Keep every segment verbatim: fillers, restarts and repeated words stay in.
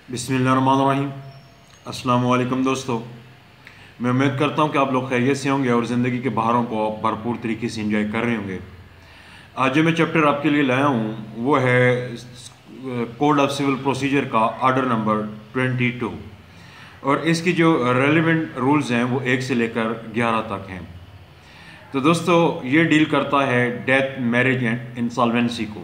बिस्मिल्लाहिर्रहमानिर्रहीम। अस्सलाम वालेकुम दोस्तों, मैं उम्मीद करता हूँ कि आप लोग खैरियत से होंगे और ज़िंदगी के बहारों को भरपूर तरीके से एंजॉय कर रहे होंगे। आज जो मैं चैप्टर आपके लिए लाया हूँ वो है कोड ऑफ सिविल प्रोसीजर का ऑर्डर नंबर ट्वेंटी टू, और इसकी जो रेलिवेंट रूल्स हैं वो एक से लेकर ग्यारह तक हैं। तो दोस्तों, ये डील करता है डेथ, मैरिज एंड इंसॉल्वेंसी को।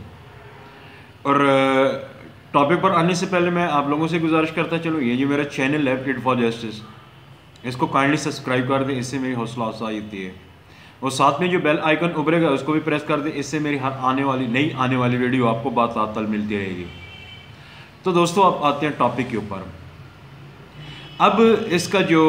और टॉपिक पर आने से पहले मैं आप लोगों से गुजारिश करता चलो, ये जो मेरा चैनल है फिट फॉर जस्टिस, इसको काइंडली सब्सक्राइब कर दें, इससे मेरी हौसला अफजाई होती है। और साथ में जो बेल आइकन उभरेगा उसको भी प्रेस कर दें, इससे मेरी हर आने वाली नई आने वाली वीडियो आपको बात-बात मिलती रहेगी। तो दोस्तों, अब आते हैं टॉपिक के ऊपर। अब इसका जो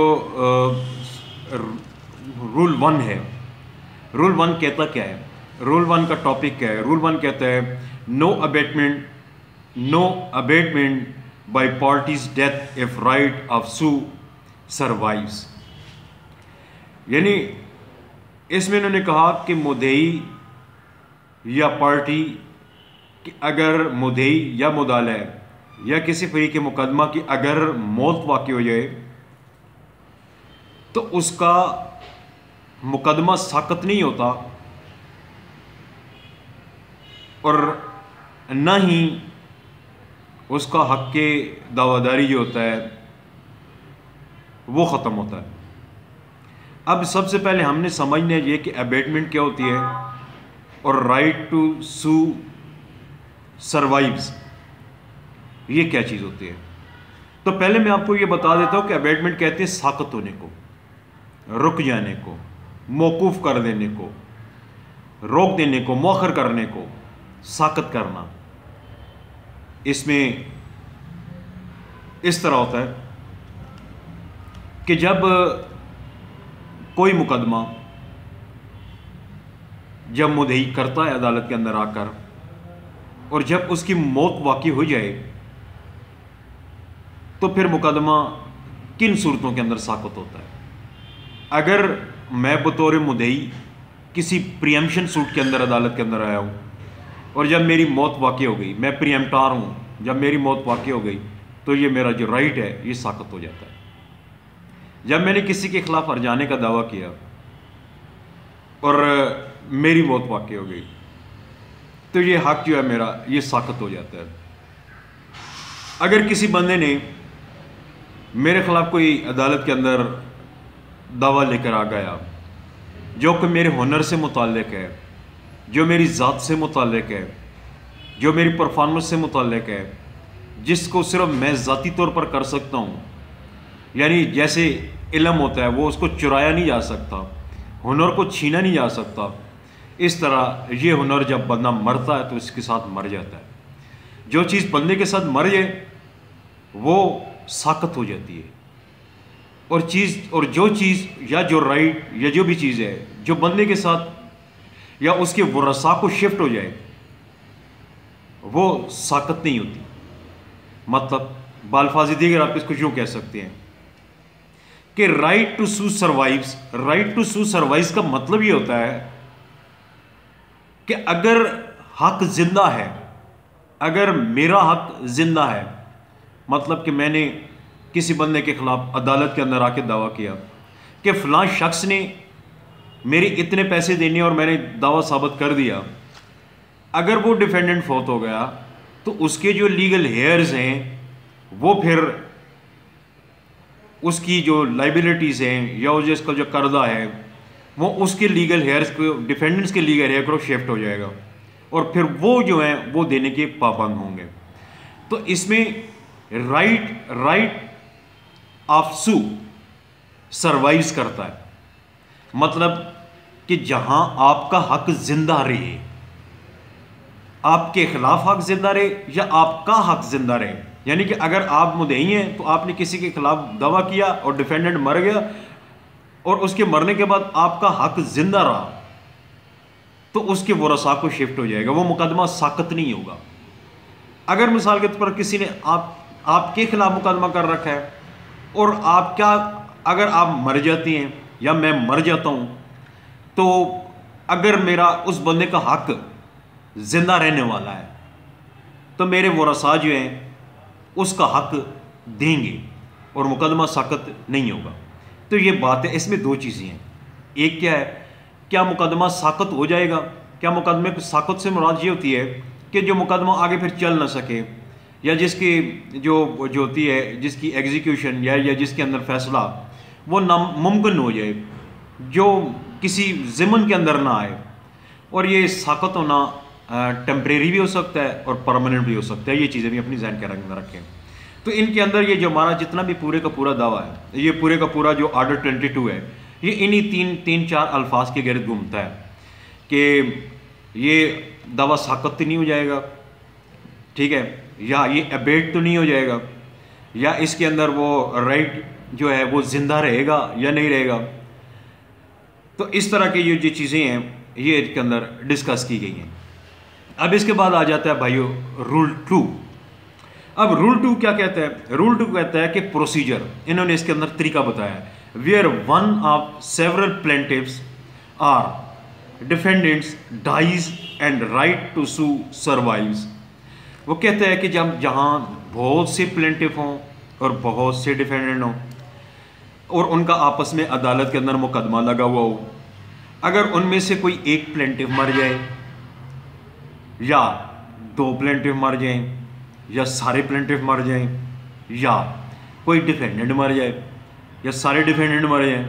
रूल वन है, रूल वन कहता क्या है? रूल वन का टॉपिक क्या है? रूल वन कहता है no abatement no abatement by parties death if right of sue survives. यानी इसमें इन्होंने कहा कि मुद्दई या पार्टी कि अगर मुद्दई या मुदाले या किसी फरीक मुकदमा की अगर मौत वाक़ई हो जाए तो उसका मुकदमा साकत नहीं होता और न ही उसका हक के दावादारी जो होता है वो ख़त्म होता है। अब सबसे पहले हमने समझना ये कि अबेटमेंट क्या होती है और राइट टू सू सर्वाइव्स ये क्या चीज़ होती है। तो पहले मैं आपको ये बता देता हूँ कि अबेटमेंट कहते हैं साकत होने को, रुक जाने को, मौकूफ़ कर देने को, रोक देने को, मौखर करने को साकत करना। इसमें इस तरह होता है कि जब कोई मुकदमा जब मुद्दई करता है अदालत के अंदर आकर और जब उसकी मौत वाक़ई हो जाए तो फिर मुकदमा किन सूरतों के अंदर साकत होता है। अगर मैं बतौर मुद्दई किसी प्रियम्पशन सूट के अंदर अदालत के अंदर आया हूँ और जब मेरी मौत वाक़ई हो गई, मैं प्रियम्पटार हूँ, जब मेरी मौत वाक़ई हो गई तो ये मेरा जो राइट है ये साकत हो जाता है। जब मैंने किसी के ख़िलाफ़ हर्जाने का दावा किया और मेरी मौत वाक़ई हो गई तो ये हक़ जो है मेरा ये साकत हो जाता है। अगर किसी बंदे ने मेरे ख़िलाफ़ कोई अदालत के अंदर दावा लेकर आ गया जो कि मेरे हुनर से मुताल्लिक़ है, जो मेरी ज़ात से मुताल्लिक़ है, जो मेरी परफॉर्मेंस से मुताल्लिक़ है, जिसको सिर्फ मैं ज़ाती तौर पर कर सकता हूँ, यानी जैसे इल्म होता है वो उसको चुराया नहीं जा सकता, हुनर को छीना नहीं जा सकता, इस तरह ये हुनर जब बंदा मरता है तो इसके साथ मर जाता है। जो चीज़ बंदे के साथ मर जाए वो साकत हो जाती है, और चीज़ और जो चीज़ या जो राइट या जो भी चीज़ है जो बंदे के साथ या उसके वरसा को शिफ्ट हो जाए वो साकत नहीं होती। मतलब बालफाजी दीगर आप इसको यूँ कह सकते हैं कि right to sue survives. Right to sue survives का मतलब ये होता है कि अगर हक जिंदा है, अगर मेरा हक जिंदा है, मतलब कि मैंने किसी बंदे के ख़िलाफ़ अदालत के अंदर आके दावा किया कि फ़लाँ शख्स ने मेरे इतने पैसे देने और मैंने दावा साबित कर दिया, अगर वो डिफेंडेंट फौत हो गया तो उसके जो लीगल हेयर्स हैं वो फिर उसकी जो लाइबिलिटीज़ हैं या जो इसका जो कर्जा है वो उसके लीगल हेयर्स को, डिफेंडेंट्स के लीगल हेयर को शिफ्ट हो जाएगा और फिर वो जो है वो देने के पाबंद होंगे। तो इसमें right right of sue survives करता है, मतलब कि जहां आपका हक जिंदा रहे, आपके खिलाफ हक जिंदा रहे या आपका हक जिंदा रहे। यानी कि अगर आप मुद्दई हैं तो आपने किसी के खिलाफ दावा किया और डिफेंडेंट मर गया और उसके मरने के बाद आपका हक जिंदा रहा तो उसके वरसा को शिफ्ट हो जाएगा, वो मुकदमा साकत नहीं होगा। अगर मिसाल के तौर पर किसी ने आप आपके खिलाफ मुकदमा कर रखा है और आप क्या अगर आप मर जाती हैं या मैं मर जाता हूं तो अगर मेरा उस बंदे का हक जिंदा रहने वाला है तो मेरे वरसा जो हैं उसका हक देंगे और मुकदमा साकत नहीं होगा। तो ये बात है, इसमें दो चीज़ें हैं। एक क्या है, क्या मुकदमा साकत हो जाएगा? क्या मुकदमे को साकत से मुराद ये होती है कि जो मुकदमा आगे फिर चल ना सके, या जिसकी जो जो होती है जिसकी एग्जीक्यूशन या या जिसके अंदर फैसला वो नामुमकिन हो जाए, जो किसी ज़िमन के अंदर ना आए। और ये साकत होना टेम्परेरी भी हो सकता है और परमानेंट भी हो सकता है। ये चीज़ें भी अपनी जहन के अंदर रखें। तो इनके अंदर ये जो हमारा जितना भी पूरे का पूरा दावा है, ये पूरे का पूरा जो आर्डर ट्वेंटी टू है, ये इन्हीं तीन तीन चार अल्फाज के गिर्द घूमता है कि ये दावा साकत तो नहीं हो जाएगा, ठीक है, या ये अबेट तो नहीं हो जाएगा, या इसके अंदर वो राइट जो है वो जिंदा रहेगा या नहीं रहेगा। तो इस तरह की ये जो चीज़ें हैं ये इसके अंदर डिस्कस की गई हैं। अब इसके बाद आ जाता है भाइयों रूल टू। अब रूल टू क्या कहता है? रूल टू कहता है कि प्रोसीजर, इन्होंने इसके अंदर तरीका बताया है, where one of several plaintiffs or defendants dies and right to sue survives. वो कहता है कि जब जहाँ बहुत से प्लेंटिव हों और बहुत से डिफेंडेंट हों और उनका आपस में अदालत के अंदर मुकदमा लगा हुआ हो, अगर उनमें से कोई एक प्लेंटिव मर जाए या दो प्लेंटिव मर जाएं या सारे प्लेंटिव मर जाएं या कोई डिफेंडेंट मर जाए या सारे डिफेंडेंट मर जाएं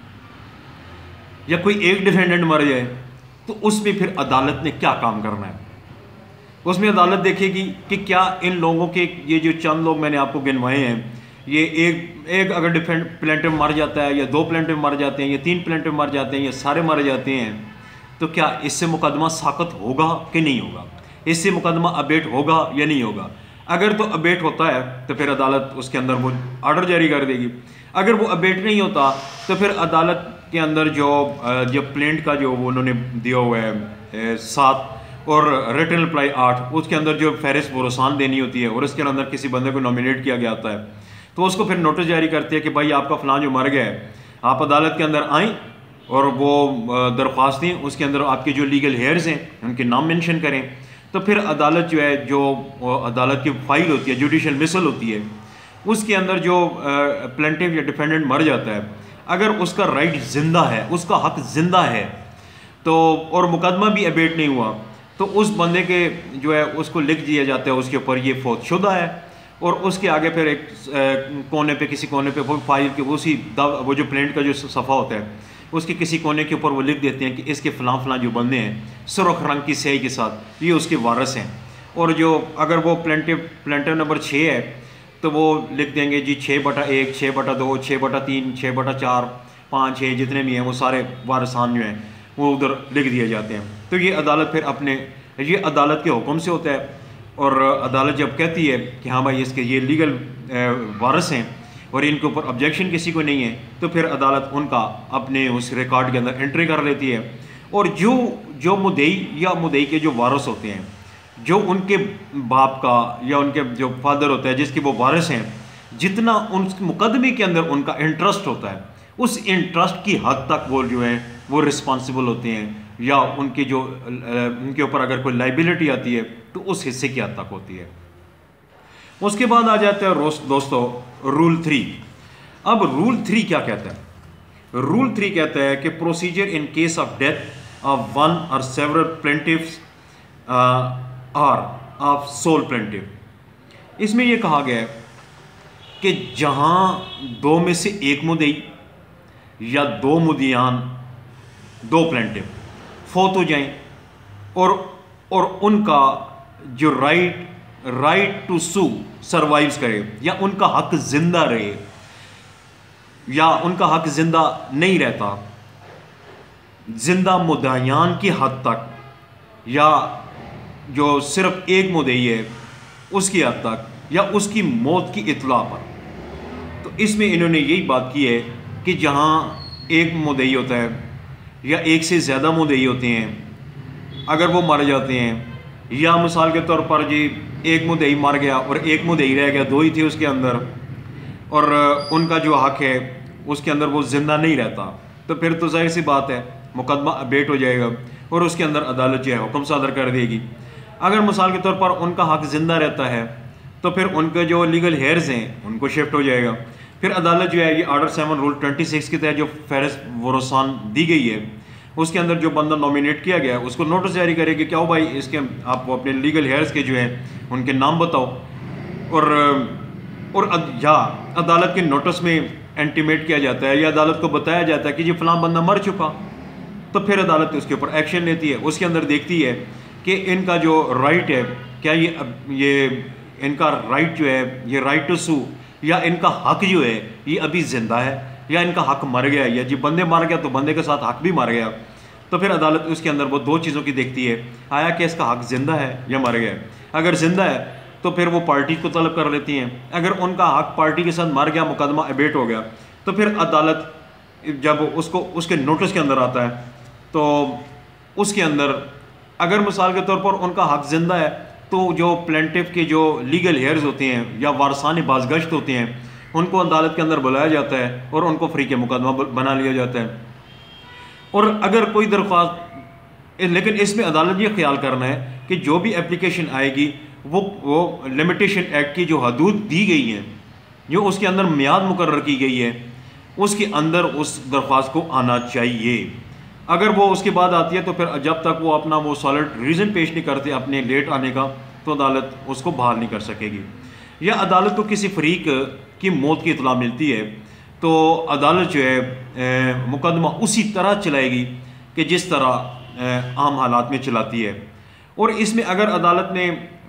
या कोई एक डिफेंडेंट मर जाए, तो उसमें फिर अदालत ने क्या काम करना है? उसमें अदालत देखेगी कि क्या इन लोगों के, ये जो चंद लोग मैंने आपको गिनवाए हैं, ये एक एक अगर डिफेंड प्लेंटिव मर जाता है या दो प्लेंटिव मर जाते हैं या तीन प्लेंटिव मर जाते हैं या सारे मर जाते हैं, तो क्या इससे मुकदमा साकत होगा कि नहीं होगा? इससे मुकदमा अबेट होगा या नहीं होगा? अगर तो अबेट होता है तो फिर अदालत उसके अंदर वो ऑर्डर जारी कर देगी। अगर वो अबेट नहीं होता तो फिर अदालत के अंदर जो जब प्लेंट का जो वो उन्होंने दिया हुआ है सात और रिटन रिप्लाई आठ, उसके अंदर जो फहरिस्त बोरोसान देनी होती है और उसके अंदर किसी बंदे को नॉमिनेट किया गया होता है, तो उसको फिर नोटिस जारी करती है कि भाई आपका फ़लाँ जो मर गया है, आप अदालत के अंदर आएँ और वो दरख्वास्तें उसके अंदर आपके जो लीगल हेयर्स हैं उनके नाम मेंशन करें। तो फिर अदालत जो है, जो अदालत की फ़ाइल होती है, जुडिशल मिसल होती है, उसके अंदर जो प्लेंटिव या डिफेंडेंट मर जाता है, अगर उसका राइट ज़िंदा है, उसका हक ज़िंदा है, तो और मुकदमा भी अबेट नहीं हुआ, तो उस बंदे के जो है उसको लिख दिया जाता है उसके ऊपर ये फौतशुदा है, और उसके आगे फिर एक कोने पे किसी कोने पे वो फाइल के उसी वो जो प्लेंट का जो सफ़ा होता है उसके किसी कोने के ऊपर वो लिख देते हैं कि इसके फ़लाँ फ़लाँ जो बंदे हैं सुर्ख रंग की स्याही के साथ ये उसके वारिस हैं। और जो अगर वो प्लेंटिव प्लेंटिव नंबर छः है तो वो लिख देंगे जी छः बटा एक, छः बटा दो, छः बटा तीन, छः बटा चार, पाँच, छः जितने भी हैं वो सारे वारिसान जो हैं वो उधर लिख दिए जाते हैं। तो ये अदालत फिर अपने ये अदालत के हुक्म से होता है, और अदालत जब कहती है कि हाँ भाई इसके ये लीगल वारिस हैं और इनके ऊपर ऑब्जेक्शन किसी को नहीं है, तो फिर अदालत उनका अपने उस रिकॉर्ड के अंदर एंट्री कर लेती है। और जो जो मुद्दई या मुद्दई के जो वारिस होते हैं, जो उनके बाप का या उनके जो फादर होता है जिसके वो वारिस हैं, जितना उन मुकदमे के अंदर उनका इंटरेस्ट होता है, उस इंटरेस्ट की हद तक वो जो है वो रिस्पॉन्सिबल होते हैं, या उनके जो उनके ऊपर अगर कोई लाइबिलिटी आती है तो उस हिस्से की हद तक होती है। उसके बाद आ जाता है दोस्तों रूल थ्री। अब रूल थ्री क्या कहता है? रूल थ्री कहता है कि procedure in case of death of one और several plaintiffs or of sole plaintiff. इसमें यह कहा गया है कि जहां दो में से एक मुद्दई या दो मुद्दियान, दो प्लेंटिव फौत हो जाएं और और उनका जो right right to sue survives करे, या उनका हक जिंदा रहे या उनका हक जिंदा नहीं रहता, जिंदा मुद्दायान की हद तक या जो सिर्फ एक मुद्दई है उसकी हद तक या उसकी मौत की इत्तला पर। तो इसमें इन्होंने यही बात की है कि जहाँ एक मुद्दई होता है या एक से ज़्यादा मुद्दई होते हैं, अगर वो मर जाते हैं, या मिसाल के तौर पर जी एक मुद्दई मर गया और एक मुद्दई रह गया, दो ही थे उसके अंदर, और उनका जो हक है उसके अंदर वो ज़िंदा नहीं रहता, तो फिर तो जाहिर सी बात है मुकदमा अबेट हो जाएगा और उसके अंदर अदालत जो है हुक्म सादर कर देगी। अगर मिसाल के तौर पर उनका हक ज़िंदा रहता है तो फिर उनके जो लीगल हेयर्स हैं उनको शिफ्ट हो जाएगा। फिर अदालत जो है ये order seven rule twenty six के तहत जो फहरिस्त वरोसान दी गई है उसके अंदर जो बंदा नॉमिनेट किया गया है उसको नोटिस जारी करेगी, क्या हो भाई इसके आप अपने लीगल हेयर्स के जो हैं उनके नाम बताओ। और और अद, या अदालत के नोटिस में इंटीमेट किया जाता है या अदालत को बताया जाता है कि जी फलां बंदा मर चुका, तो फिर अदालत उसके ऊपर एक्शन लेती है। उसके अंदर देखती है कि इनका जो राइट है, क्या ये ये इनका राइट जो है ये राइट टू सू या इनका हक जो है ये अभी जिंदा है या इनका हक मर गया, या जी बंदे मर गया तो बंदे के साथ हक भी मर गया। तो फिर अदालत उसके अंदर वो दो चीज़ों की देखती है, आया कि इसका हक जिंदा है या मर गया है। अगर जिंदा है तो फिर वो पार्टी को तलब कर लेती हैं, अगर उनका हक पार्टी के साथ मर गया, मुकदमा अबेट हो गया, तो फिर अदालत जब उसको उसके नोटिस के अंदर आता है तो उसके अंदर अगर मिसाल के तौर पर उनका हक जिंदा है तो जो प्लेंटिफ के जो लीगल हेयर्स होते हैं या वारसानी बाज़गश्त होते हैं उनको अदालत के अंदर बुलाया जाता है और उनको फ्री के मुकदमा बना लिया जाता है। और अगर कोई दरख्वास्त, लेकिन इसमें अदालत ये ख्याल करना है कि जो भी एप्लीकेशन आएगी वो वो लिमिटेशन एक्ट की जो हदूद दी गई हैं, जो उसके अंदर मियाद मुकर्रर की गई है, उसके अंदर उस दरख्वास्त को आना चाहिए। अगर वो उसके बाद आती है तो फिर जब तक वो अपना वो सॉलिड रीज़न पेश नहीं करते अपने लेट आने का, तो अदालत उसको बहाल नहीं कर सकेगी। या अदालत को किसी फरीक की मौत की इतला मिलती है तो अदालत जो है मुकदमा उसी तरह चलाएगी कि जिस तरह आम हालात में चलाती है। और इसमें अगर अदालत ने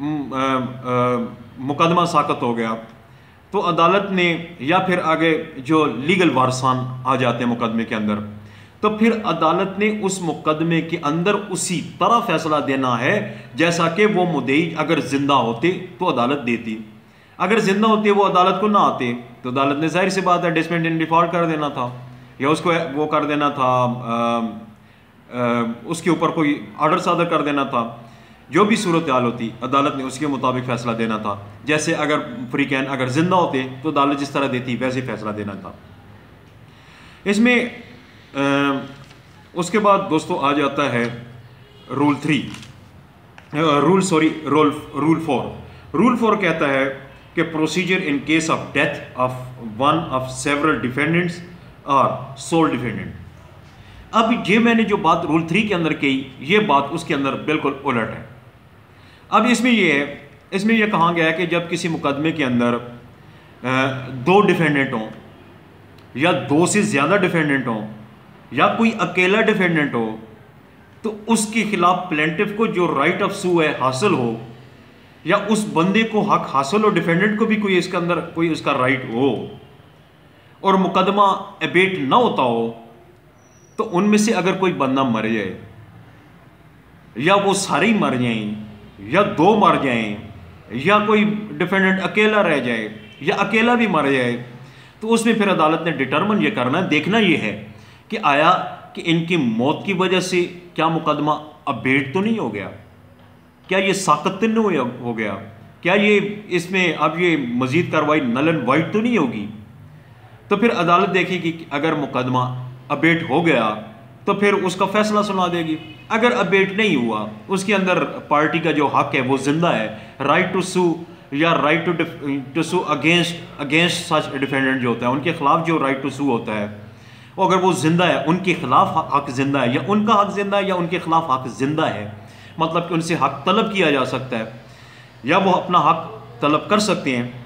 मुकदमा साकत हो गया तो अदालत ने या फिर आगे जो लीगल वारसान आ जाते हैं मुकदमे के अंदर, तो फिर अदालत ने उस मुकदमे के अंदर उसी तरह फैसला देना है जैसा कि वो मुद्दई अगर जिंदा होते तो अदालत देती। अगर जिंदा होते वो अदालत को ना आते तो अदालत ने जाहिर सी बात है डिसमिस इन डिफॉल्ट कर देना था या उसको वो कर देना था, आ, आ, उसके ऊपर कोई ऑर्डर सादर कर देना था। जो भी सूरत हाल होती अदालत ने उसके मुताबिक फैसला देना था। जैसे अगर फ्री कैन अगर जिंदा होते तो अदालत जिस तरह देती वैसे फैसला देना था। इसमें आ, उसके बाद दोस्तों आ जाता है rule three rule sorry rule rule four rule four कहता है कि procedure in case of death of one of several defendants और सोल डिफेंडेंट। अब ये मैंने जो बात रूल थ्री के अंदर कही, ये बात उसके अंदर बिल्कुल उलट है। अब इसमें ये है, इसमें यह कहा गया है कि जब किसी मुकदमे के अंदर दो डिफेंडेंट हों या दो से ज़्यादा डिफेंडेंट हों या कोई अकेला डिफेंडेंट हो, तो उसके खिलाफ प्लेंटिफ को जो राइट ऑफ सू है हासिल हो या उस बंदे को हक हासिल हो, डिफेंडेंट को भी कोई इसके अंदर कोई उसका राइट हो और मुकदमा अबेट ना होता हो, तो उनमें से अगर कोई बंदा मर जाए या वो सारे ही मर जाएं या दो मर जाएं या कोई डिफेंडेंट अकेला रह जाए या अकेला भी मर जाए, तो उसमें फिर अदालत ने डिटरमिन ये करना है, देखना ये है कि आया कि इनकी मौत की वजह से क्या मुकदमा अबेट तो नहीं हो गया, क्या ये साकत तो नहीं हो गया, क्या ये इसमें अब ये मजीद कार्रवाई नल एंड वाइट तो नहीं होगी। तो फिर अदालत देखेगी कि अगर मुकदमा अबेट हो गया तो फिर उसका फैसला सुना देगी। अगर अबेट नहीं हुआ, उसके अंदर पार्टी का जो हक है वो जिंदा है, राइट टू सू या right to to sue against against such defendant जो होता है, उनके खिलाफ जो राइट टू सू होता है, अगर वो जिंदा है, उनके खिलाफ हक जिंदा है या उनका हक जिंदा है या उनके खिलाफ हक जिंदा है, मतलब कि उनसे हक तलब किया जा सकता है या वो अपना हक तलब कर सकते हैं,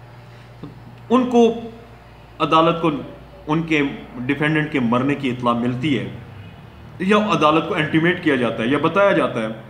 उनको अदालत को उनके डिफेंडेंट के मरने की इत्तला मिलती है या अदालत को इंटीमेट किया जाता है या बताया जाता है,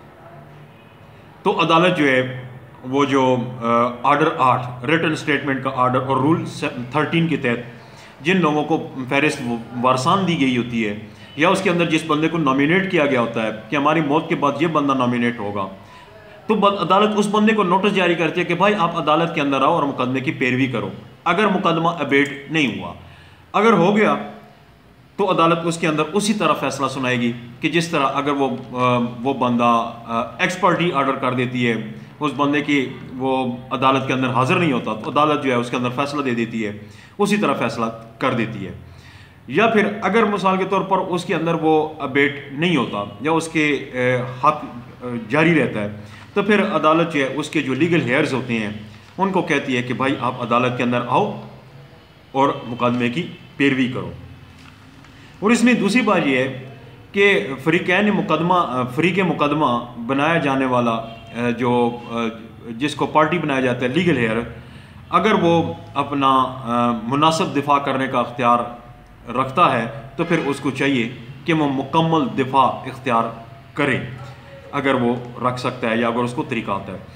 तो अदालत जो है वो जो ऑर्डर आठ रिटन स्टेटमेंट का ऑर्डर और रूल थर्टीन के तहत जिन लोगों को फहरिस्त वारसान दी गई होती है या उसके अंदर जिस बंदे को नॉमिनेट किया गया होता है कि हमारी मौत के बाद ये बंदा नॉमिनेट होगा, तो अदालत उस बंदे को नोटिस जारी करती है कि भाई आप अदालत के अंदर आओ और मुकदमे की पैरवी करो। अगर मुकदमा अबेट नहीं हुआ, अगर हो गया तो अदालत उसके अंदर उसी तरह फैसला सुनाएगी कि जिस तरह अगर वो वो बंदा एक्सपर्टी ऑर्डर कर देती है, उस बंदे की वो अदालत के अंदर हाजिर नहीं होता, तो अदालत जो है उसके अंदर फैसला दे देती है, उसी तरह फैसला कर देती है। या फिर अगर मिसाल के तौर पर उसके अंदर वो अबेट नहीं होता या उसके हक जारी रहता है, तो फिर अदालत जो है उसके जो लीगल हेयर्स होते हैं उनको कहती है कि भाई आप अदालत के अंदर आओ और मुकदमे की पैरवी करो। और इसमें दूसरी बात यह है कि फ़रीक़ैन मुकदमा फ़रीक़ मुकदमा बनाया जाने वाला जो जिसको पार्टी बनाया जाता है लीगल हेयर, अगर वो अपना मुनासिब दिफा करने का इख्तियार रखता है तो फिर उसको चाहिए कि वो मुकम्मल दिफा इख्तियार करे, अगर वो रख सकता है या अगर उसको तरीका आता है।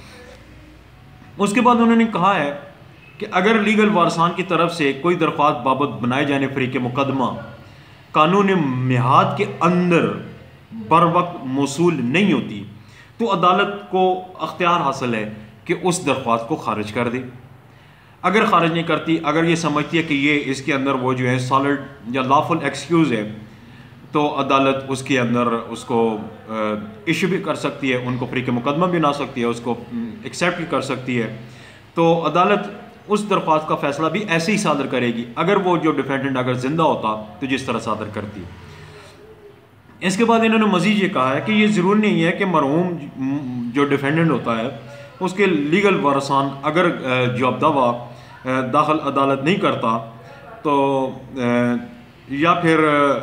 उसके बाद उन्होंने कहा है कि अगर लीगल वारसान की तरफ से कोई दरख्वास्त बाबत बनाए जाने फ़रीक़ मुकदमा कानून मिहाद के अंदर बर वक्त मौसूल नहीं होती तो अदालत को अख्तियार हासिल है कि उस दरख्वास्त को खारिज कर दे। अगर खारिज नहीं करती, अगर ये समझती है कि ये इसके अंदर वो जो है सॉलिड या लॉफुल एक्सक्यूज़ है, तो अदालत उसके अंदर उसको इशू भी कर सकती है, उनको फ़रीक़ मुकदमा भी बना सकती है, उसको एक्सेप्ट भी कर सकती है। तो अदालत उस दरख्वास्त का फ़ैसला भी ऐसे ही सादर करेगी अगर वो जो डिफेंडेंट अगर ज़िंदा होता तो जिस तरह सादर करती। इसके बाद इन्होंने मज़ीद ये कहा है कि ये ज़रूरी नहीं है कि मरहूम जो डिफेंडेंट होता है उसके लीगल वारसान अगर जवाब दावा दाखिल अदालत नहीं करता तो या फिर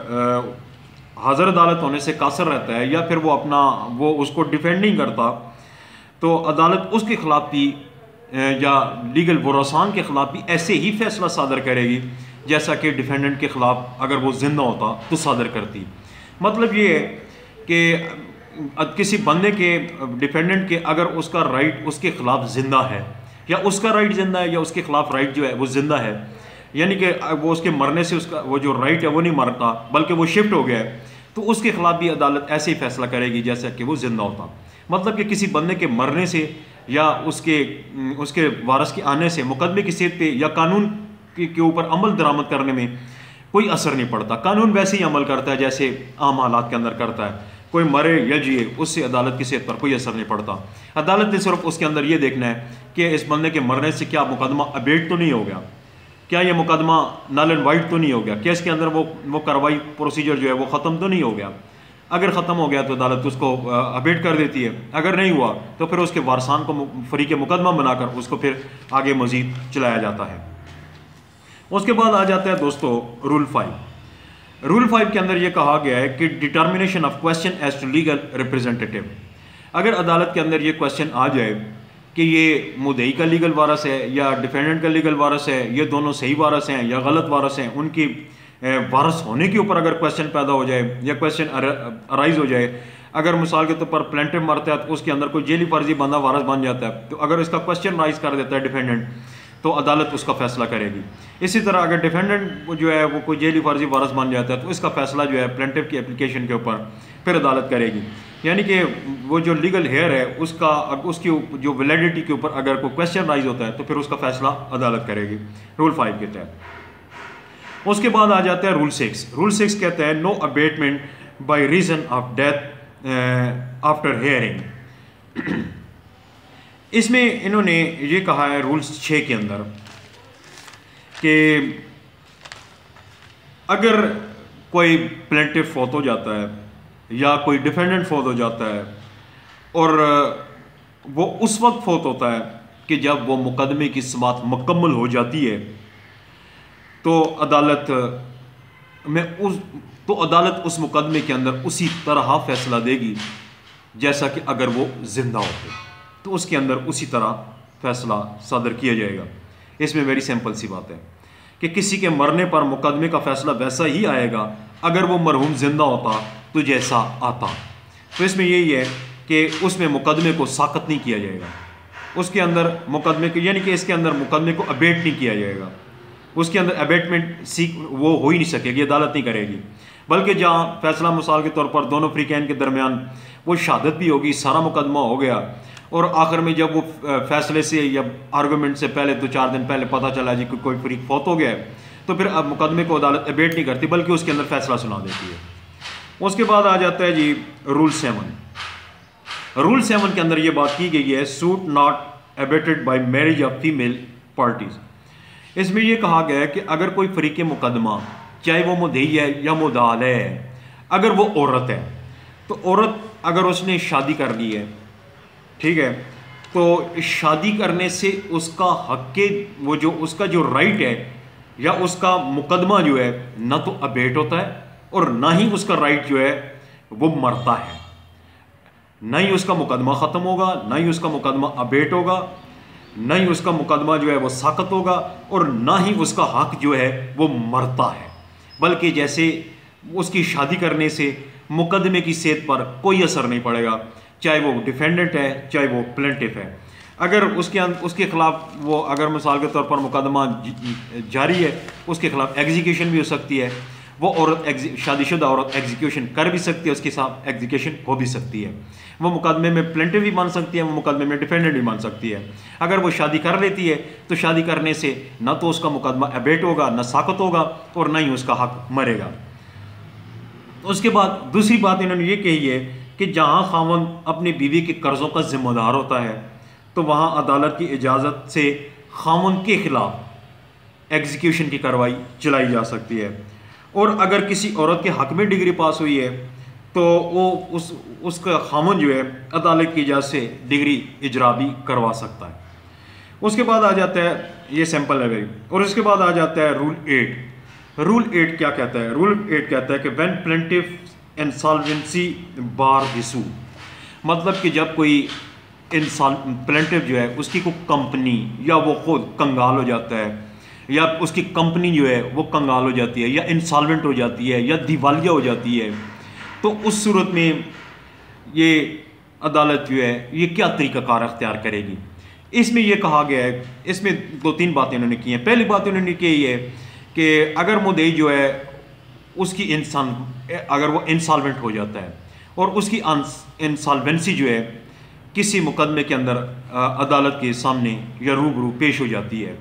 हाज़िर अदालत होने से कासर रहता है या फिर वो अपना वो उसको डिफेंड नहीं करता, तो अदालत उसके ख़िलाफ़ भी या लीगल वारसान के ख़िलाफ़ भी ऐसे ही फ़ैसला सादर करेगी जैसा कि डिफेंडेंट के ख़िलाफ़ अगर वो ज़िंदा होता तो सादर करती। मतलब ये है कि किसी बंदे के डिफेंडेंट के अगर उसका राइट उसके ख़िलाफ़ ज़िंदा है या उसका राइट ज़िंदा है या उसके ख़िलाफ़ राइट जो है वो ज़िंदा है, यानी कि वो उसके मरने से उसका वो जो राइट है वो नहीं मरता बल्कि वो शिफ्ट हो गया है, तो उसके ख़िलाफ़ भी अदालत ऐसे ही फ़ैसला करेगी जैसा कि वो ज़िंदा होता। मतलब कि किसी बंदे के मरने से या उसके उसके वारस के आने से मुकदमे की सेहत पे या कानून के ऊपर अमल दरामद करने में कोई असर नहीं पड़ता। कानून वैसे ही अमल करता है जैसे आम हालात के अंदर करता है, कोई मरे या जिए उससे अदालत की सेहत पर कोई असर नहीं पड़ता। अदालत ने सिर्फ उसके अंदर ये देखना है कि इस बंदे के मरने से क्या मुकदमा अबेट तो नहीं हो गया, क्या ये मुकदमा नल एंड वाइट तो नहीं हो गया, क्या इसके अंदर वो वो कार्रवाई प्रोसीजर जो है वो ख़त्म तो नहीं हो गया। अगर ख़त्म हो गया तो अदालत उसको अबेट कर देती है, अगर नहीं हुआ तो फिर उसके वारसान को फ़रीक़ मुकदमा बनाकर उसको फिर आगे मज़ीद चलाया जाता है। उसके बाद आ जाता है दोस्तों रूल फाइव। रूल फाइव के अंदर ये कहा गया है कि determination of question as to legal representative. अगर अदालत के अंदर ये क्वेश्चन आ जाए कि ये मुद्दई का लीगल वारस है या डिफेंडेंट का लीगल वारस है, ये दोनों सही वारस हैं या गलत वारस हैं, उनकी वारस होने के ऊपर अगर क्वेश्चन पैदा हो जाए या क्वेश्चन अराइज हो जाए, अगर मिसाल के तौर पर प्लेंटिव मरता है तो उसके अंदर कोई जेली फर्जी बंदा वारस बन जाता है, तो अगर इसका क्वेश्चन राइज कर देता है डिफेंडेंट तो अदालत उसका फैसला करेगी। इसी तरह अगर डिफेंडेंट जो है वो कोई जेली फर्जी वारस बन जाता है तो इसका फैसला जो है प्लेंटिव की एप्लीकेशन के ऊपर फिर अदालत करेगी। यानी कि वो जो लीगल हेयर है उसका उसकी जो वैलिडिटी के ऊपर अगर कोई क्वेश्चन राइज होता है तो फिर उसका फैसला अदालत करेगी रूल फाइव के तहत। उसके बाद आ जाता है रूल सिक्स। रूल सिक्स कहता है no abatement by reason of death after hearing. इसमें इन्होंने ये कहा है रूल्स छः के अंदर कि अगर कोई प्लेंटिव फौत हो जाता है या कोई डिफेंडेंट फौत हो जाता है और वो उस वक्त फौत होता है कि जब वो मुकदमे की समाअत मुकम्मल हो जाती है, तो अदालत में उस तो अदालत उस मुकदमे के अंदर उसी तरह फैसला देगी जैसा कि अगर वो जिंदा होते, तो उसके अंदर उसी तरह फैसला सादर किया जाएगा। इसमें वेरी सिंपल सी बात है कि किसी के मरने पर मुकदमे का फैसला वैसा ही आएगा अगर वो मरहूम जिंदा होता तो जैसा आता। तो इसमें यही है कि उसमें मुकदमे को साकत नहीं किया जाएगा, उसके अंदर मुकदमे को यानी कि इसके अंदर मुकदमे को अबेट नहीं किया जाएगा, उसके अंदर अबेटमेंट सीख वो हो ही नहीं सकेगी, अदालत नहीं करेगी। बल्कि जहाँ फैसला मिसाल के तौर पर दोनों फ़रीक़ैन के दरमियान वो शहादत भी होगी, सारा मुकदमा हो गया और आखिर में जब वो फैसले से या आर्गूमेंट से पहले दो चार दिन पहले पता चला जी कि कोई फ़रीक फौत हो गया है, तो फिर अब मुकदमे को अदालत अबेट नहीं करती बल्कि उसके अंदर फैसला सुना देती है। उसके बाद आ जाता है जी रूल सेवन। रूल सेवन के अंदर ये बात की गई है suit not abated by marriage of female parties. इसमें यह कहा गया है कि अगर कोई फ़रीक़ मुकदमा चाहे वो मुद्दई है या मुद्दाल है, अगर वो औरत है तो औरत अगर उसने शादी कर ली है, ठीक है, तो शादी करने से उसका हक के वो जो उसका जो राइट है या उसका मुकदमा जो है ना तो अबेट होता है और ना ही उसका राइट जो है वो मरता है। ना ही उसका मुकदमा ख़त्म होगा, ना ही उसका मुकदमा अबेट होगा, ना ही उसका मुकदमा जो है वो साकत होगा और ना ही उसका हक जो है वो मरता है। बल्कि जैसे उसकी शादी करने से मुकदमे की सेहत पर कोई असर नहीं पड़ेगा, चाहे वो डिफेंडेंट है चाहे वो प्लेंटिफ है। अगर उसके उसके खिलाफ वो अगर मिसाल के तौर पर मुकदमा जारी है, उसके खिलाफ एग्जीक्यूशन भी हो सकती है। वो औरत शादीशुदा औरत एग्जीक्यूशन कर भी सकती है, उसके साथ एग्जीक्यूशन हो भी सकती है। वो मुकदमे में प्लेंटिफ भी मान सकती है, वो मुकदमे में डिफेंडेंट भी मान सकती है। अगर वो शादी कर लेती है तो शादी करने से ना तो उसका मुकदमा अबेट होगा, ना साकत होगा और ना ही उसका हक मरेगा। उसके बाद दूसरी बात इन्होंने ये कही है कि जहाँ खावंद अपनी बीवी के कर्ज़ों का जिम्मेदार होता है तो वहाँ अदालत की इजाज़त से खावंद के खिलाफ एग्जीक्यूशन की कार्रवाई चलाई जा सकती है। और अगर किसी औरत के हक में डिग्री पास हुई है तो वो उस उसका खावंद जो है अदालत की इजाज़त से डिग्री इजरा भी करवा सकता है। उसके बाद आ जाता है, ये सैम्पल है भाई, और उसके बाद आ जाता है रूल एट। रूल एट क्या कहता है? रूल एट कहता है कि when plaintiff insolvency bar issue, मतलब कि जब कोई इंसॉल प्लेंटिफ जो है उसकी कोई कंपनी या वो खुद कंगाल हो जाता है या उसकी कंपनी जो है वो कंगाल हो जाती है या इंसॉल्वेंट हो जाती है या दिवालिया हो जाती है, तो उस सूरत में ये अदालत जो है ये क्या तरीक़ाकार अख्तियार करेगी। इसमें यह कहा गया है, इसमें दो तीन बातें उन्होंने की हैं। पहली बात उन्होंने की है कि अगर मुद्दई जो है उसकी इंसान अगर वो इंसॉल्वेंट हो जाता है और उसकी इंसॉल्वेंसी जो है किसी मुकदमे के अंदर अदालत के सामने या रूबरू पेश हो जाती है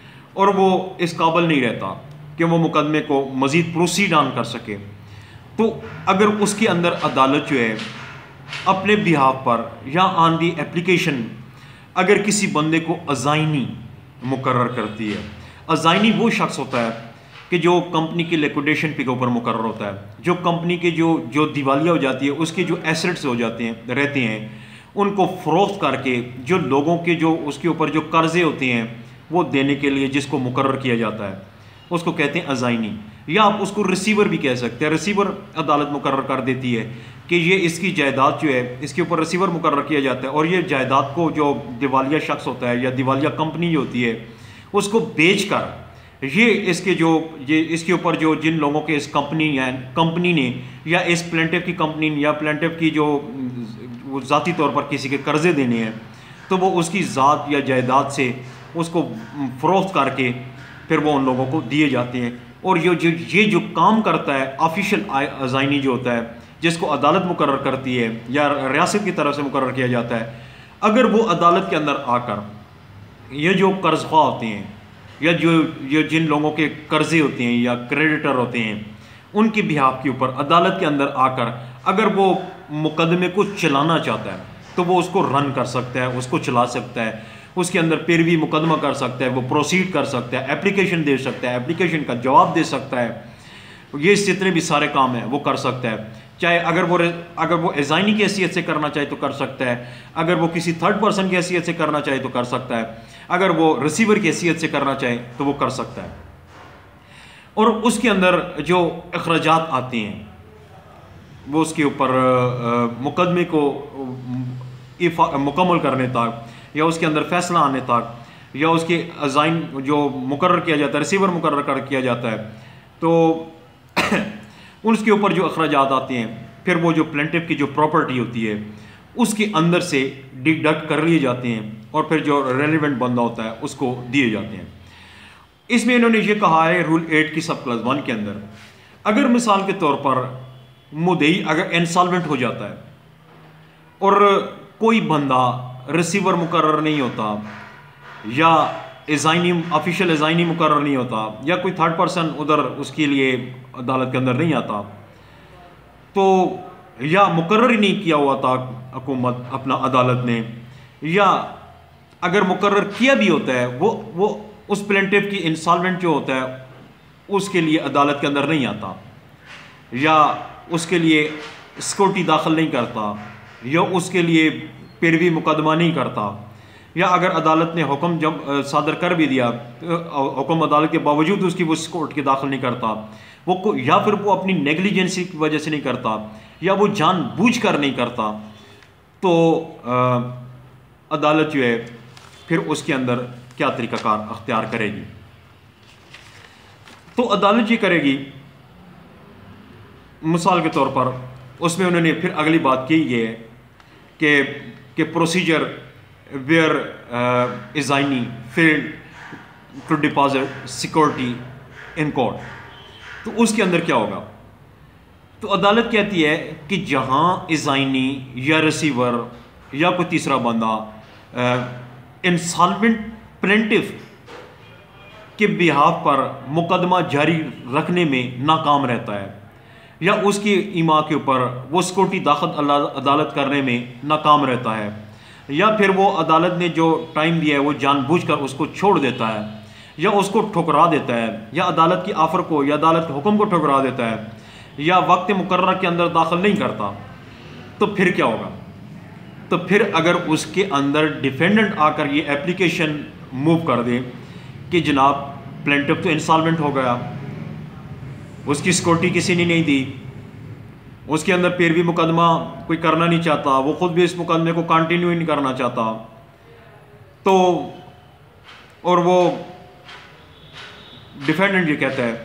और वो इस काबिल नहीं रहता कि वो मुकदमे को मज़ीद प्रोसीड ऑन कर सके, तो अगर उसके अंदर अदालत जो है अपने बिहाफ पर या ऑन दी एप्लीकेशन अगर किसी बंदे को अज़ाइनी मुकर्रर करती है। अज़ाइनी वो शख्स होता है कि जो कंपनी के लिक्विडेशन पे के ऊपर मुकर्रर होता है, जो कंपनी के जो जो दिवालिया हो जाती है उसके जो एसेट्स हो जाते हैं रहते हैं उनको फ़रोख्त करके जो लोगों के जो उसके ऊपर जो कर्ज़े होते हैं वो देने के लिए जिसको मुकर्रर किया जाता है उसको कहते हैं अज़ाइनी, या आप उसको रिसीवर भी कह सकते हैं। रिसीवर अदालत मुकर्रर कर देती है कि ये इसकी जायदाद जो है इसके ऊपर रिसीवर मुकर्रर किया जाता है और ये जायदाद को जो दिवालिया शख्स होता है या दिवालिया कंपनी जो होती है उसको बेच कर ये इसके जो ये इसके ऊपर जो जिन लोगों के इस कंपनी या कंपनी ने या इस प्लेंटिफ की कंपनी या प्लेंटिफ की जो वो ज़ाती तौर पर किसी के कर्ज़े देने हैं तो वो उसकी ज़ात या जायदाद से उसको फ़रोख्त करके फिर वो उन लोगों को दिए जाते हैं। और ये जो ये जो काम करता है ऑफिशियल अज़ाइनी जो होता है जिसको अदालत मुकर्रर करती है या रियासत की तरफ से मुकर्रर किया जाता है, अगर वो अदालत के अंदर आकर ये जो कर्ज़ख्वाह होते हैं या जो ये जिन लोगों के कर्ज़े होते हैं या क्रेडिटर होते हैं उनके बिहाफ के ऊपर अदालत के अंदर आकर अगर वो मुकदमे को चलाना चाहता है तो वो उसको रन कर सकता है, उसको चला सकता है, उसके अंदर पैरवी मुकदमा कर सकता है, वो प्रोसीड कर सकता है, एप्लीकेशन दे सकता है, एप्लीकेशन का जवाब दे सकता है, ये जितने भी सारे काम हैं वो कर सकता है। चाहे अगर वो अगर वो अज़ाइनी की हैसियत से करना चाहे तो कर सकता है, अगर वो किसी थर्ड पर्सन की हैसियत से करना चाहे तो कर सकता है, अगर वो रिसीवर की हैसियत से करना चाहे तो वो कर सकता है। और उसके अंदर जो अखराजात आते हैं वो उसके ऊपर मुकदमे को मुकम्मल करने तक या उसके अंदर फैसला आने तक या उसके अज़ाइन जो मुकर्रर किया जाता है रिसीवर मुकर्रर कर किया जाता है तो उसके ऊपर जो अखराजात आते हैं फिर वो जो प्लेंटिफ की जो प्रॉपर्टी होती है उसके अंदर से डिडक्ट कर लिए जाते हैं और फिर जो रेलिवेंट बंदा होता है उसको दिए जाते हैं। इसमें इन्होंने ये कहा है रूल एट की सब क्लास वन के अंदर, अगर मिसाल के तौर पर मुद्दई अगर इंसॉल्वेंट हो जाता है और कोई बंदा रिसीवर मुकर्रर नहीं होता या अज़ाइनी ऑफिशियल अज़ाइनी मुकर्रर नहीं होता या कोई थर्ड पर्सन उधर उसके लिए अदालत के अंदर नहीं आता तो या मुकर्रर ही नहीं किया हुआ था हुकूमत अपना अदालत ने, या अगर मुकर्रर किया भी होता है वो वो उस प्लेंटिफ की इंसॉल्वेंट जो होता है उसके लिए अदालत के अंदर नहीं आता या उसके लिए सिक्योरिटी दाखिल नहीं करता या उसके लिए पैरवी मुकदमा नहीं करता या अगर अदालत ने हुक्म जब सादर कर भी दिया, हुक्म अदालत के बावजूद उसकी वो कोर्ट के दाखिल नहीं करता, वो या फिर वो अपनी नेग्लिजेंसी की वजह से नहीं करता, या वो जानबूझकर नहीं करता, तो आ, अदालत जो है फिर उसके अंदर क्या तरीक़ाकार अख्तियार करेगी। तो अदालत ये करेगी, मिसाल के तौर पर उसमें उन्होंने फिर अगली बात की है कि कि procedure where assignee failed to deposit security in court, तो उसके अंदर क्या होगा। तो अदालत कहती है कि जहां इज़ाइनी या रिसीवर या कोई तीसरा बंदा इंसॉल्वेंट प्लेंटिफ के बिहाफ पर मुकदमा जारी रखने में नाकाम रहता है, या उसकी ईमा के ऊपर वो सिक्योरिटी दाखिल अदालत करने में नाकाम रहता है, या फिर वो अदालत ने जो टाइम दिया है वो जानबूझकर उसको छोड़ देता है, या उसको ठुकरा देता है, या अदालत की ऑफ़र को या अदालत के हुक्म को ठुकरा देता है, या वक्त मुकर्रर के अंदर दाखिल नहीं करता, तो फिर क्या होगा। तो फिर अगर उसके अंदर डिफेंडेंट आकर ये एप्लीकेशन मूव कर दे कि जनाब प्लेंटिफ तो इंसॉल्वेंट हो गया, उसकी सिक्योरिटी किसी ने नहीं दी, उसके अंदर फिर भी मुकदमा कोई करना नहीं चाहता, वो खुद भी इस मुकदमे को कंटिन्यू ही नहीं करना चाहता, तो और वो डिफेंडेंट ये कहता है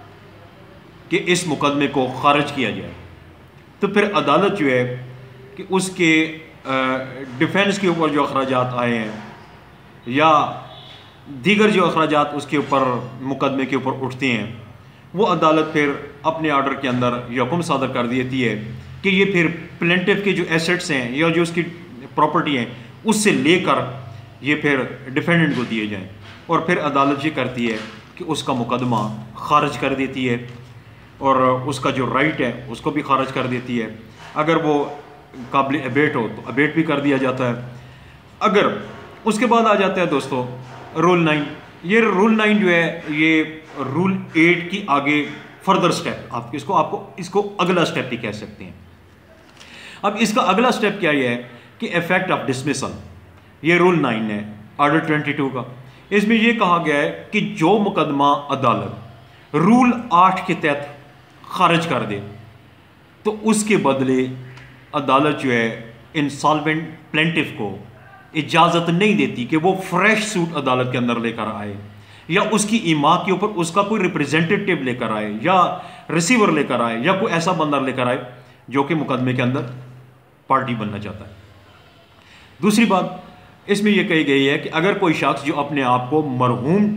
कि इस मुकदमे को खारिज किया जाए, तो फिर अदालत जो है कि उसके डिफेंस के ऊपर जो अखराजात आए हैं या दीगर जो अखराजात उसके ऊपर मुकदमे के ऊपर उठते हैं, वो अदालत फिर अपने ऑर्डर के अंदर ये हुक्म सादर कर देती है कि ये फिर प्लेंटिफ के जो एसेट्स हैं या जो उसकी प्रॉपर्टी हैं उससे लेकर ये फिर डिफेंडेंट को दिए जाएं, और फिर अदालत ये करती है कि उसका मुकदमा खारिज कर देती है और उसका जो राइट है उसको भी खारिज कर देती है। अगर वो काबिल अबेट हो तो अबेट भी कर दिया जाता है। अगर उसके बाद आ जाता है दोस्तों रूल नाइन। ये रूल नाइन जो है ये रूल एट की आगे फर्दर स्टेप, आप इसको आपको इसको अगला स्टेप भी कह सकते हैं। अब इसका अगला स्टेप क्या ये है कि इफेक्ट ऑफ डिसमिसल, ये रूल नाइन है ऑर्डर ट्वेंटी टू का। इसमें यह कहा गया है कि जो मुकदमा अदालत रूल आठ के तहत खारिज कर दे तो उसके बदले अदालत जो है इंसॉल्वेंट प्लेंटिफ को इजाज़त नहीं देती कि वो फ्रेश सूट अदालत के अंदर लेकर आए, या उसकी ईमा के ऊपर उसका कोई रिप्रेजेंटेटिव लेकर आए, या रिसीवर लेकर आए, या कोई ऐसा बंदा लेकर आए जो कि मुकदमे के अंदर पार्टी बनना चाहता है। दूसरी बात इसमें यह कही गई है कि अगर कोई शख्स जो अपने आप को मरहूम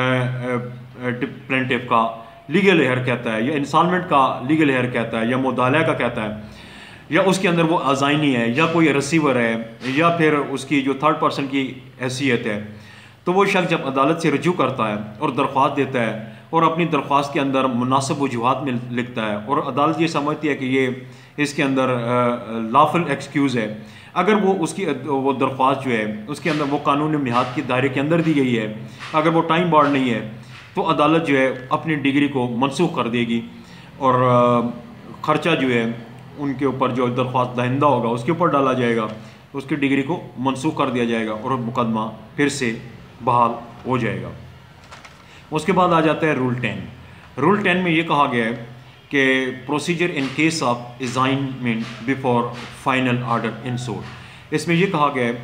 प्लेंटिफ का लीगल हेयर कहता है, या इंसॉल्वेंट का लीगल हेयर कहता है, या मुदाला का कहता है, या उसके अंदर वो अज़ाइनी है, या कोई रिसीवर है, या फिर उसकी जो थर्ड पर्सन की हैसियत है, तो वो शख्स जब अदालत से रजू करता है और दरख्वास्त देता है और अपनी दरख्वास्त के अंदर मुनासिब वजूहात में लिखता है और अदालत ये समझती है कि ये इसके अंदर लॉफुल एक्सक्यूज़ है, अगर वो उसकी वो दरख्वास्त जो है उसके अंदर वो कानूनी मिहाद के दायरे के अंदर दी गई है, अगर वो टाइम बार्ड नहीं है, तो अदालत जो है अपनी डिग्री को मनसूख कर देगी और ख़र्चा जो है उनके ऊपर जो दरख्वास्त दहिंदा होगा उसके ऊपर डाला जाएगा, उसकी डिग्री को मनसूख कर दिया जाएगा और मुकदमा फिर से बहाल हो जाएगा। उसके बाद आ जाता है रूल टेन। रूल टेन में ये कहा गया है कि procedure in case of assignment before final order in suit. इसमें यह कहा गया है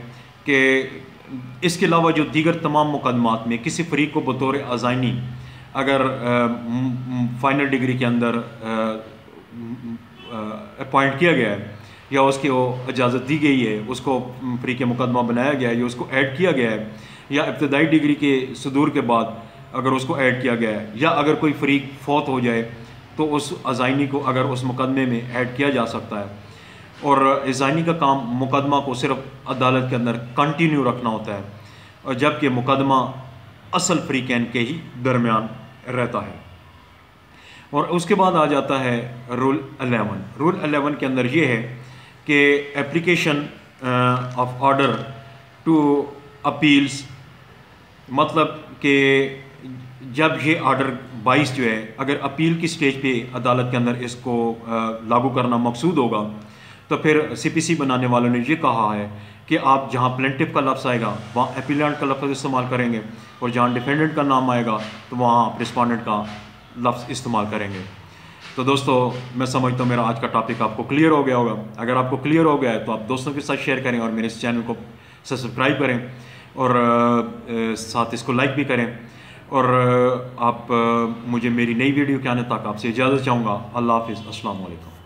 कि इसके अलावा जो दीगर तमाम मुकदमात में किसी फरीक को बतौर अज़ाइनी अगर फाइनल डिग्री के अंदर अपॉइंट किया गया है या उसकी वो इजाज़त दी गई है, उसको फरीक मुकदमा बनाया गया है या उसको ऐड किया गया है, या इब्तदाई डिग्री के सदूर के बाद अगर उसको ऐड किया गया है, या अगर कोई फरीक फौत हो जाए तो उस अज़ाइनी को अगर उस मुकदमे में ऐड किया जा सकता है। और अज़ाइनी का काम मुकदमा को सिर्फ अदालत के अंदर कंटिन्यू रखना होता है, और जबकि मुकदमा असल फरीकैन के ही दरमियान रहता है। और उसके बाद आ जाता है रूल अलेवन। रूल अलेवन के अंदर ये है कि application of order to appeals, मतलब कि जब ये ऑर्डर बाईस जो है अगर अपील की स्टेज पे अदालत के अंदर इसको लागू करना मकसूद होगा, तो फिर सीपीसी बनाने वालों ने ये कहा है कि आप जहाँ प्लेंटिफ का लफ्ज़ आएगा वहाँ एपिलेंट का लफ्ज़ इस्तेमाल करेंगे, और जहाँ डिफेंडेंट का नाम आएगा तो वहाँ आप रिस्पॉन्डेंट का लफ्ज़ इस्तेमाल करेंगे। तो दोस्तों मैं समझता हूँ मेरा आज का टॉपिक आपको क्लियर हो गया होगा। अगर आपको क्लियर हो गया है तो आप दोस्तों के साथ शेयर करें और मेरे इस चैनल को सब्सक्राइब करें और साथ इसको लाइक भी करें। और आप मुझे मेरी नई वीडियो के आने तक आपसे इजाज़त चाहूँगा। अल्लाह हाफ़िज़, अस्सलाम वालेकुम।